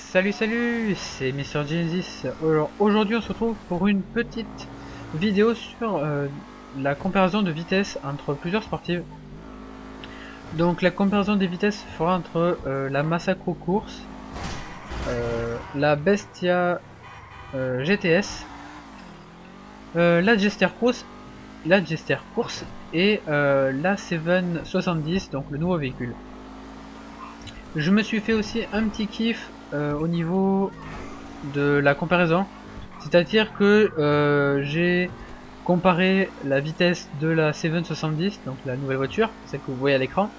Salut, c'est Mr. Genesis. Alors aujourd'hui on se retrouve pour une petite vidéo sur la comparaison de vitesse entre plusieurs sportives. Donc la comparaison des vitesses fera entre la Massacro course, la Bestia GTS, la Jester course et la 770, donc le nouveau véhicule. Je me suis fait aussi un petit kiff au niveau de la comparaison, c'est-à-dire que j'ai comparé la vitesse de la 770, donc la nouvelle voiture, celle que vous voyez à l'écran,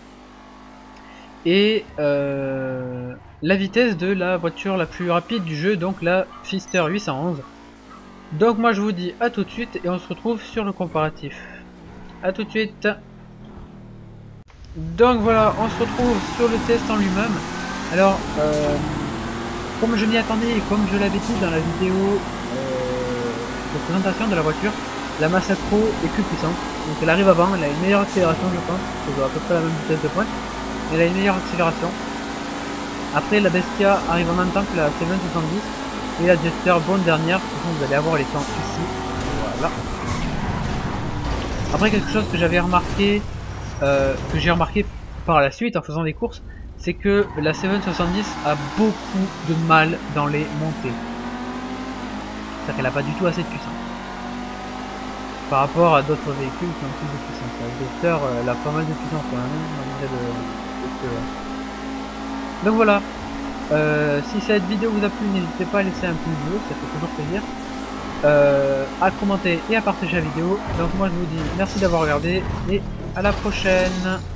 et la vitesse de la voiture la plus rapide du jeu, donc la Pfister 811. Donc moi je vous dis à tout de suite et on se retrouve sur le comparatif. À tout de suite. Donc voilà, on se retrouve sur le test en lui-même. Alors, comme je m'y attendais et comme je l'avais dit dans la vidéo de présentation de la voiture, la Massacro est plus puissante. Donc elle arrive avant, elle a une meilleure accélération je pense, elle doit à peu près la même vitesse de pointe. Elle a une meilleure accélération. Après la Bestia arrive en même temps que la 770 et la Jester bonne dernière, de toute façon vous allez avoir les temps ici. Voilà. Après quelque chose que j'avais remarqué, que j'ai remarqué par la suite en faisant des courses, c'est que la 770 a beaucoup de mal dans les montées. C'est-à-dire qu'elle n'a pas du tout assez de puissance. Par rapport à d'autres véhicules qui ont plus de puissance. La Jester, elle a pas mal de puissance quand même, donc voilà. Si cette vidéo vous a plu, n'hésitez pas à laisser un pouce bleu, ça fait toujours plaisir. À commenter et à partager la vidéo. Donc moi je vous dis merci d'avoir regardé et à la prochaine.